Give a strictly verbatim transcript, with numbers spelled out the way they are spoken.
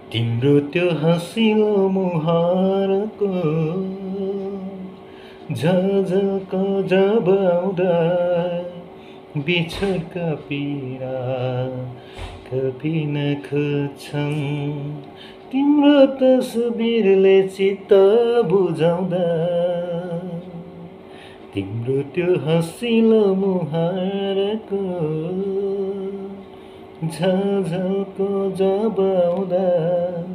तिम्रो त्यो हँसिलो मुहारको झझल्क जब आउँदा बिछोडका पीडा कपिन खोज्छन् तिम्रो तस्बिरले चित्त बुझाउँदा तिम्रो त्यो हँसिलो मुहारको झझल्को जब आउँदा